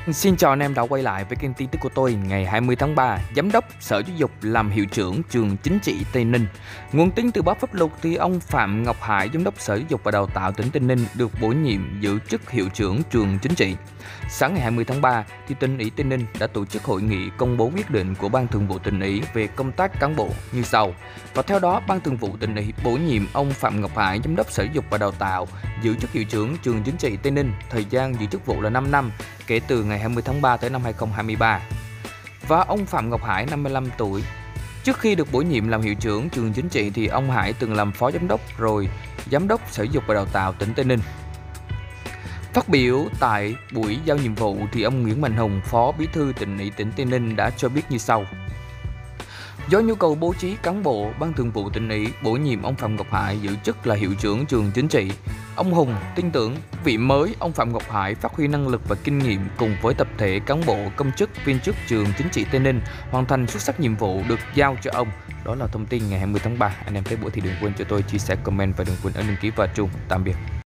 Xin chào anh em đã quay lại với kênh tin tức của tôi. Ngày 20 tháng 3, Giám đốc Sở Giáo dục làm hiệu trưởng trường Chính trị Tây Ninh. Nguồn tin từ báo Pháp Luật thì ông Phạm Ngọc Hải, Giám đốc Sở Giáo dục và Đào tạo tỉnh Tây Ninh được bổ nhiệm giữ chức hiệu trưởng trường Chính trị. Sáng ngày 20 tháng 3, thì tỉnh ủy Tây Ninh đã tổ chức hội nghị công bố quyết định của Ban Thường vụ tỉnh ủy về công tác cán bộ như sau. Và theo đó, Ban Thường vụ tỉnh ủy bổ nhiệm ông Phạm Ngọc Hải, Giám đốc Sở Giáo dục và Đào tạo giữ chức hiệu trưởng trường Chính trị Tây Ninh, thời gian giữ chức vụ là 5 năm, kể từ ngày 20 tháng 3 tới năm 2023. Và ông Phạm Ngọc Hải, 55 tuổi. Trước khi được bổ nhiệm làm hiệu trưởng trường Chính trị thì ông Hải từng làm phó giám đốc rồi giám đốc Sở Giáo dục và Đào tạo tỉnh Tây Ninh. Phát biểu tại buổi giao nhiệm vụ thì ông Nguyễn Mạnh Hùng, Phó Bí thư tỉnh ủy tỉnh Tây Ninh đã cho biết như sau. Do nhu cầu bố trí cán bộ, Ban Thường vụ tỉnh ủy bổ nhiệm ông Phạm Ngọc Hải giữ chức là hiệu trưởng trường Chính trị. Ông Hùng tin tưởng vị mới ông Phạm Ngọc Hải phát huy năng lực và kinh nghiệm cùng với tập thể cán bộ, công chức, viên chức trường Chính trị Tây Ninh hoàn thành xuất sắc nhiệm vụ được giao cho ông. Đó là thông tin ngày 20 tháng 3. Anh em thấy buổi thì đừng quên cho tôi chia sẻ, comment và đừng quên ấn đăng ký và chuông. Tạm biệt.